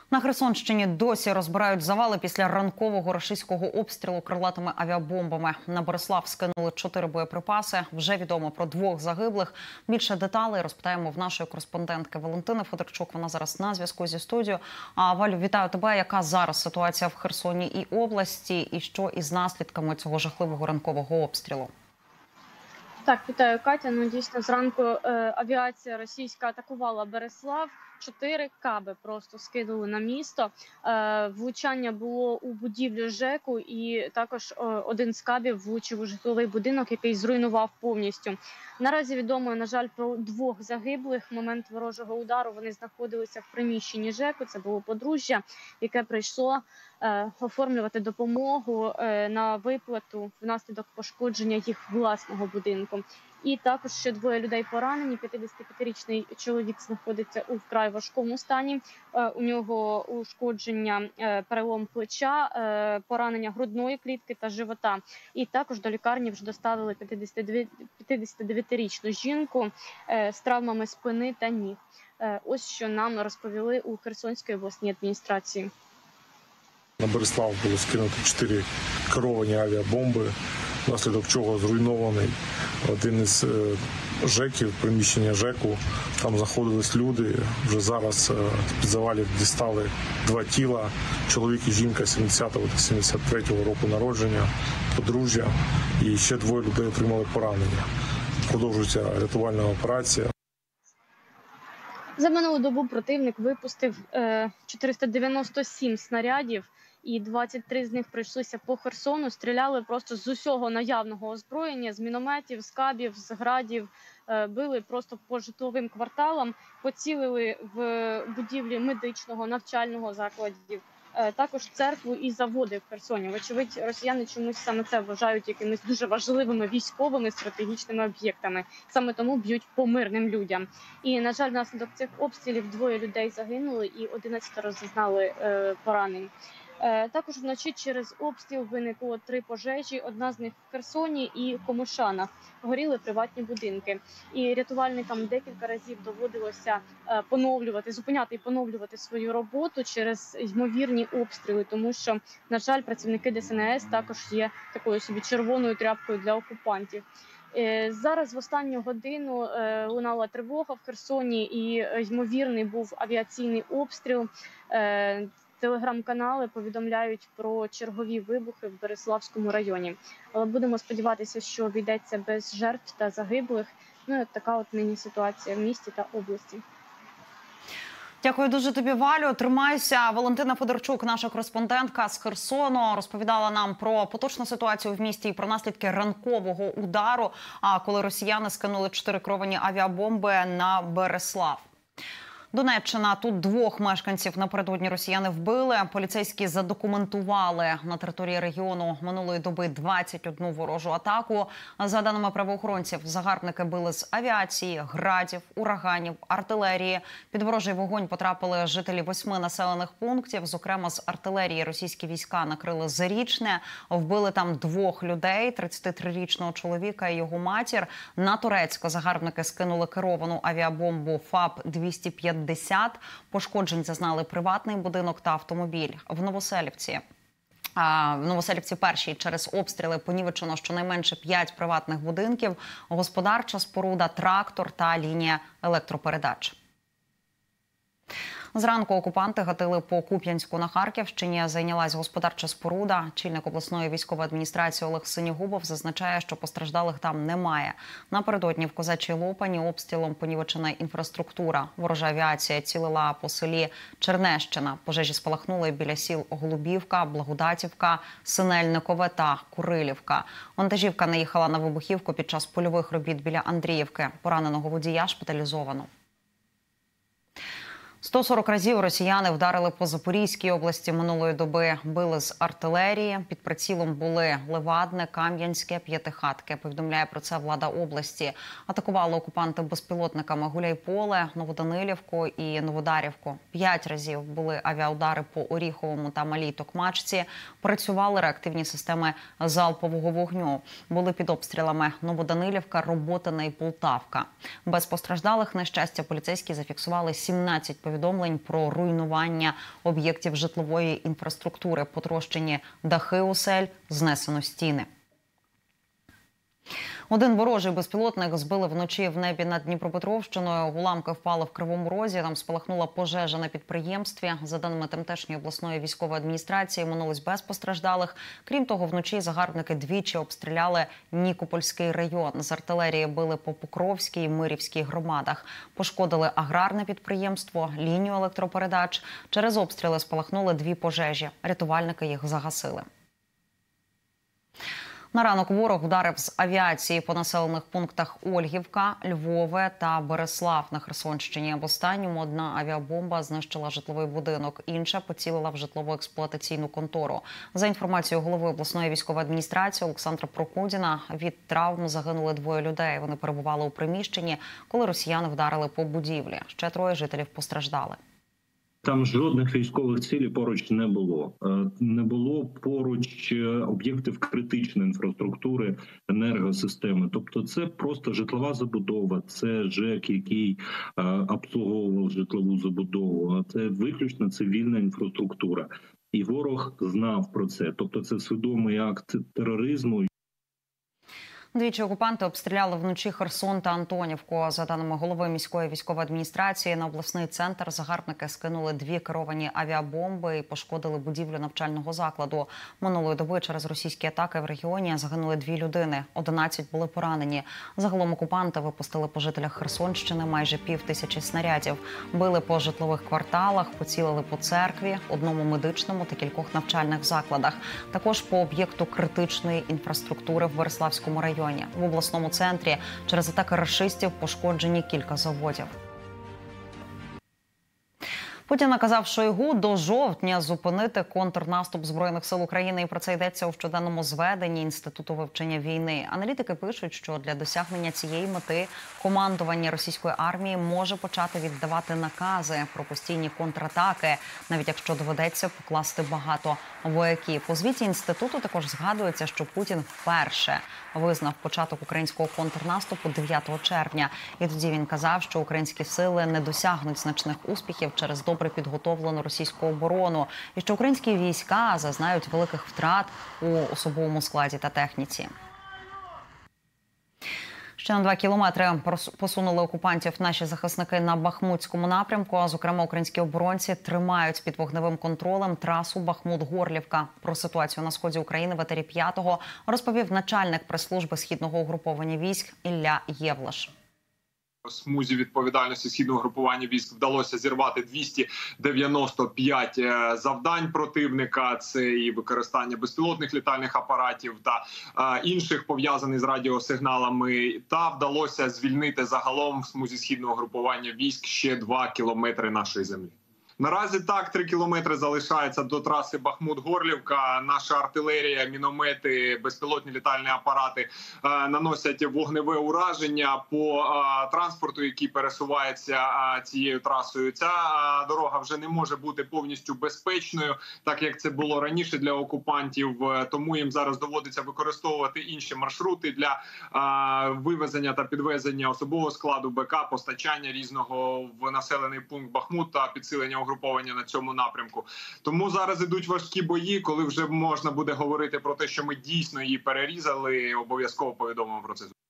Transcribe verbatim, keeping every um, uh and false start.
На Херсонщині досі розбирають завали після ранкового рашистського обстрілу крилатими авіабомбами. На Борислав скинули чотири боєприпаси. Вже відомо про двох загиблих. Більше деталей розпитаємо в нашої кореспондентки Валентини Федорчук. Вона зараз на зв'язку зі студією. А, Валю, вітаю тебе. Яка зараз ситуація в Херсоні і області? І що із наслідками цього жахливого ранкового обстрілу? Так, вітаю, Катя. Ну, дійсно, зранку е, авіація російська атакувала Борислав. Чотири каби просто скинули на місто. Е, влучання було у будівлю ЖЕКу, і також е, один з кабів влучив у житловий будинок, який зруйнував повністю. Наразі відомо, на жаль, про двох загиблих. В момент ворожого удару вони знаходилися в приміщенні ЖЕКу. Це було подружжя, яке прийшло е, оформлювати допомогу е, на виплату внаслідок пошкодження їх власного будинку. І також ще двоє людей поранені. п'ятдесятип'ятирічний чоловік знаходиться у вкрай важкому стані. У нього ушкодження, перелом плеча, поранення грудної клітки та живота. І також до лікарні вже доставили п'ятдесятидев'ятирічну жінку з травмами спини та ніг. Ось що нам розповіли у Херсонській обласній адміністрації. На Борислав було скинуто чотири керовані авіабомби, внаслідок чого зруйнований один із ЖЕКів, приміщення ЖЕКу. Там знаходились люди. Вже зараз під завалів дістали два тіла. Чоловік і жінка сімдесятого та сімдесят третього року народження, подружжя. І ще двоє людей отримали поранення. Продовжується рятувальна операція. За минулу добу противник випустив чотириста дев'яносто сім снарядів, і двадцять три з них прийшлися по Херсону. Стріляли просто з усього наявного озброєння, з мінометів, з кабів, з градів, били просто по житловим кварталам, поцілили в будівлі медичного, навчального закладів, також церкву і заводи в Херсоні. Вочевидь, росіяни чомусь саме це вважають якимись дуже важливими військовими стратегічними об'єктами. Саме тому б'ють по мирним людям. І, на жаль, внаслідок цих обстрілів двоє людей загинули і одинадцятеро зазнали е, поранень. Також вночі через обстріл виникло три пожежі, одна з них в Херсоні і Комишанах. Горіли приватні будинки. І рятувальникам декілька разів доводилося поновлювати, зупиняти і поновлювати свою роботу через ймовірні обстріли, тому що, на жаль, працівники Де Ес En Ес також є такою собі червоною тряпкою для окупантів. Зараз в останню годину лунала тривога в Херсоні і ймовірний був авіаційний обстріл. Телеграм-канали повідомляють про чергові вибухи в Береславському районі. Але будемо сподіватися, що обійдеться без жертв та загиблих. Ну, от така от нині ситуація в місті та області. Дякую дуже тобі, Валю. Тримайся. Валентина Федорчук, наша кореспондентка з Херсону, розповідала нам про поточну ситуацію в місті і про наслідки ранкового удару, коли росіяни скинули чотири керовані авіабомби на Береслав. Донеччина. Тут двох мешканців напередодні росіяни вбили. Поліцейські задокументували на території регіону минулої доби двадцять одну ворожу атаку. За даними правоохоронців, загарбники били з авіації, градів, ураганів, артилерії. Під ворожий вогонь потрапили жителі восьми населених пунктів. Зокрема, з артилерії російські війська накрили Зарічне. Вбили там двох людей – тридцятитрирічного чоловіка і його матір. На Турецьке загарбники скинули керовану авіабомбу ФАП двісті п'ятдесят. Пошкоджень зазнали приватний будинок та автомобіль. В Новоселівці. В Новоселівці першій через обстріли понівечено щонайменше п'ять приватних будинків, господарча споруда, трактор та лінія електропередач. Зранку окупанти гатили по Куп'янську на Харківщині. Зайнялась господарча споруда. Чільник обласної військової адміністрації Олег Синігубов зазначає, що постраждалих там немає. Напередодні в Козачій Лопані обстрілом понівечена інфраструктура. Ворожа авіація цілила по селі Чернещина. Пожежі спалахнули біля сіл Голубівка, Благодатівка, Синельникове та Курилівка. Вантажівка наїхала на вибухівку під час польових робіт біля Андріївки. Пораненого водія шпиталізовано. сто сорок разів росіяни вдарили по Запорізькій області минулої доби. Били з артилерії. Під прицілом були Левадне, Кам'янське, П'ятихатки. Повідомляє про це влада області. Атакували окупанти безпілотниками Гуляйполе, Новоданилівку і Новодарівку. П'ять разів були авіаудари по Оріховому та Малій Токмачці. Працювали реактивні системи залпового вогню. Були під обстрілами Новоданилівка, Роботине і Полтавка. Без постраждалих, на щастя, поліцейські зафіксували сімнадцять повідомлень повідомлень про руйнування об'єктів житлової інфраструктури, потрощені дахи осель, знесено стіни. Один ворожий безпілотник збили вночі в небі над Дніпропетровщиною. Уламки впали в Кривому Розі. Там спалахнула пожежа на підприємстві. За даними тамтешньої обласної військової адміністрації, минулось без постраждалих. Крім того, вночі загарбники двічі обстріляли Нікопольський район. З артилерії били по Покровській і Мирівській громадах. Пошкодили аграрне підприємство, лінію електропередач. Через обстріли спалахнули дві пожежі. Рятувальники їх загасили. На ранок ворог ударив з авіації по населених пунктах Ольгівка, Львове та Береслав на Херсонщині. В останньому одна авіабомба знищила житловий будинок, інша поцілила в житлово-експлуатаційну контору. За інформацією голови обласної військової адміністрації Олександра Прокудіна, від травм загинули двоє людей. Вони перебували у приміщенні, коли росіяни вдарили по будівлі. Ще троє жителів постраждали. Там жодних військових цілей поруч не було. Не було поруч об'єктів критичної інфраструктури, енергосистеми. Тобто це просто житлова забудова, це ЖЕК, який обслуговував житлову забудову. Це виключно цивільна інфраструктура. І ворог знав про це. Тобто це свідомий акт тероризму. Двічі окупанти обстріляли вночі Херсон та Антонівку. За даними голови міської військової адміністрації, на обласний центр загарбники скинули дві керовані авіабомби і пошкодили будівлю навчального закладу. Минулої доби через російські атаки в регіоні загинули дві людини, одинадцять були поранені. Загалом окупанти випустили по жителях Херсонщини майже пів тисячі снарядів. Били по житлових кварталах, поцілили по церкві, одному медичному та кількох навчальних закладах. Також по об'єкту критичної інфраструктури в Береславському районі. В обласному центрі через атаки рашистів пошкоджені кілька заводів. Путін наказав Шойгу до жовтня зупинити контрнаступ Збройних сил України. І про це йдеться у щоденному зведенні Інституту вивчення війни. Аналітики пишуть, що для досягнення цієї мети командування російської армії може почати віддавати накази про постійні контратаки, навіть якщо доведеться покласти багато вояків. У звіті Інституту також згадується, що Путін вперше визнав початок українського контрнаступу дев'ятого червня. І тоді він казав, що українські сили не досягнуть значних успіхів через добре підготовлену російську оборону і що українські війська зазнають великих втрат у особовому складі та техніці. Ще на два кілометри посунули окупантів наші захисники на Бахмутському напрямку. А, зокрема, українські оборонці тримають під вогневим контролем трасу Бахмут-Горлівка. Про ситуацію на сході України в етері п'ятого розповів начальник прес-служби Східного угруповання військ Ілля Євлаш. В смузі відповідальності Східного групування військ вдалося зірвати двісті дев'яносто п'ять завдань противника. Це і використання безпілотних літальних апаратів та е, інших пов'язаних з радіосигналами. Та вдалося звільнити загалом в смузі Східного групування військ ще два кілометри нашої землі. Наразі так, три кілометри залишається до траси Бахмут-Горлівка. Наша артилерія, міномети, безпілотні літальні апарати е, наносять вогневе ураження по е, транспорту, який пересувається е, цією трасою. Ця е, дорога вже не може бути повністю безпечною, так як це було раніше для окупантів. Тому їм зараз доводиться використовувати інші маршрути для е, вивезення та підвезення особового складу, БК, постачання різного в населений пункт Бахмут та підсилення угруповання на цьому напрямку. Тому зараз ідуть важкі бої, коли вже можна буде говорити про те, що ми дійсно її перерізали, обов'язково повідомимо про це.